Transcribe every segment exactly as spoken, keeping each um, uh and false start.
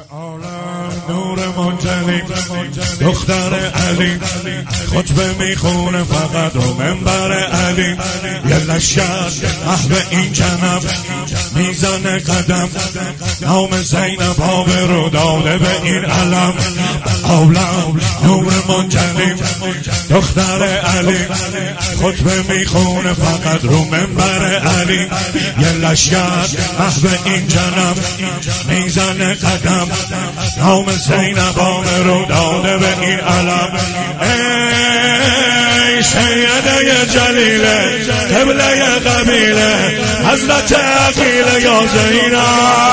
نور منجلی دختر علی خطبه میخونه فقط رو منبر علی، یه لشکر محو این جنب میزنه قدم، نام زینب آبرو داده به این علم. اولم نور منجلی دختر علی خطبه میخونه فقط رو منبر علی، یه لشکر محو این جنب میزنه قدم، نام زینب آبرو داده به این علم. ای سیده جلیله قبله قبیله حضرت عقیله یا زینب،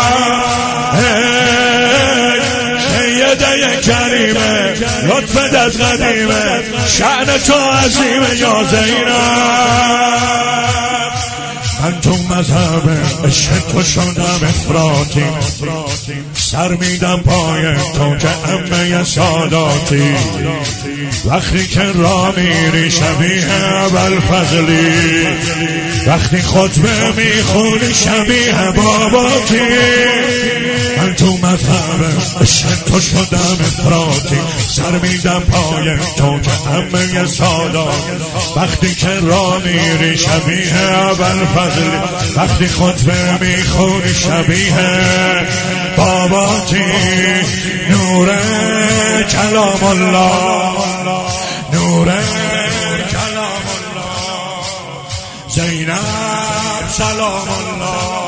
ای سیده کریمه لطفت از قدیمه شأن تو عظیمه یا زینب. من تو مذهب عشق تو شدم افراطی، سر میدم پای تو که امه ساداتی، وقتی که را میری شبیه ابوالفضلی، وقتی خطبه میخونی شبیه باباتی. من تو مذهب عشق تو شدم افراطی، سر میدم پای تو که امه ساداتی، وقتی که را میری شبیه ابوالفضلی، وقتی خطبه میخونی شبیه باباتی. نور کلام الله، نور کلام الله، زینب سلام الله،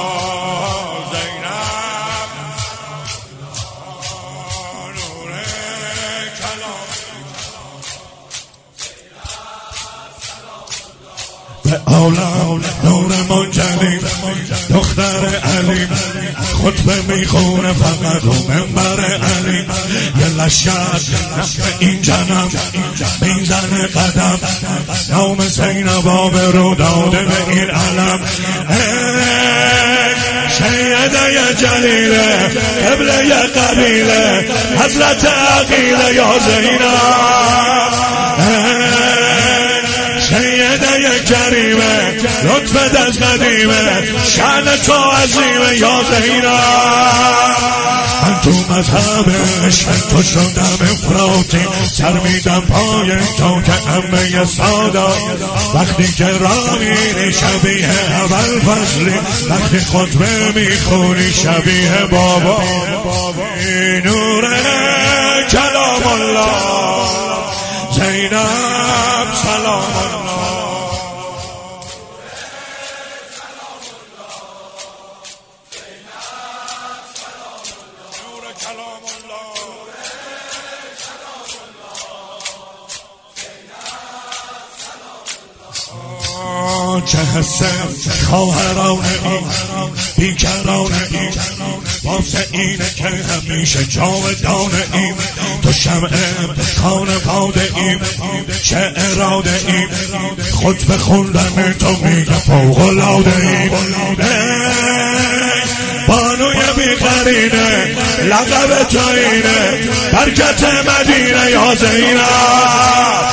زینب نور کلام به عالم. نور منجلی دختر علی خطبه میخونه فقط رو منبر علی، یه لشکر نفع این جنم میزنه قدم، نام زینب آبرو داده به این علم. سیده جلیله قبله قبیله حضرت عقیله یا زینب، سیده کریمه لطفت از قدیمه شأن تو عظیمه یا زینب. من تو مذهب عشق تو شدم افراطی، سر میدم پای تو که امه سادا، وقتی که را میری شبیه ابوالفضلی، وقتی خطبه میخونی شبیه بابا. نور کلام الله، زینب سلام الله، نور کلام الله، چه حسن خواهران این بیکران این، واسه اینه که همیشه جاودان این، تو شمع خانواده این، چه اراده این، خطبه خوندن تو میگه فوق‌العاده این. بانوی بیقرینه لقب تو اینه، برکت مدینه یا زینب،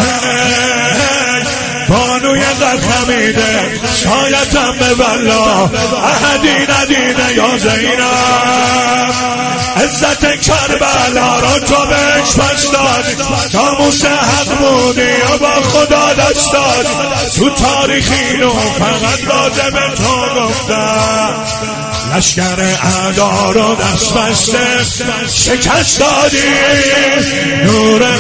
بانوی قد خمیده شایدم به والله احدی ندینه یا زینب. عزت کربلا را تو بهش پس داد، ناموس حق بودی و با خدا دست داد، تو تاریخی رو فقط لازم تو گفتم، لشکر اعدا رو دست بسته شکست دادی. نور